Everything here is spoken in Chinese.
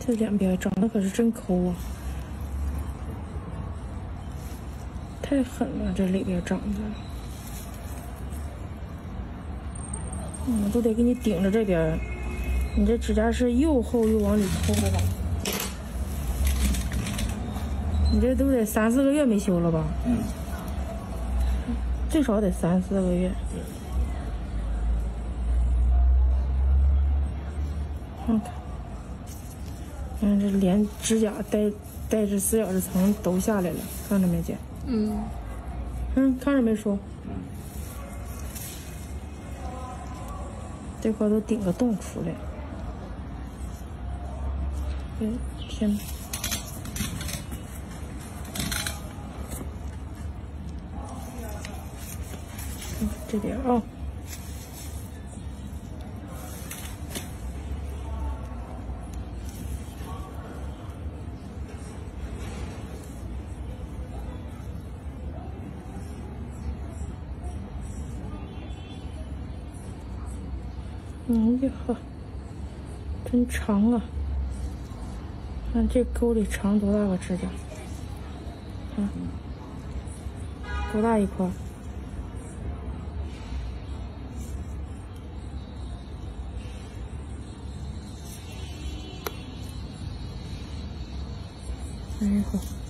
这两边长得可是真抠啊，太狠了，这里边长的。都得给你顶着这边，你这指甲是又厚又往里抠的吧？你这都得3、4个月没修了吧？ 嗯， 最少得3、4个月。看看，看这连指甲带着4角质层都下来了，看着没姐？看着没说？这块都顶个洞出来。天！这边啊。呀呵，真长啊！看这沟里长多大个指甲？看，多大一块？哎呦呵！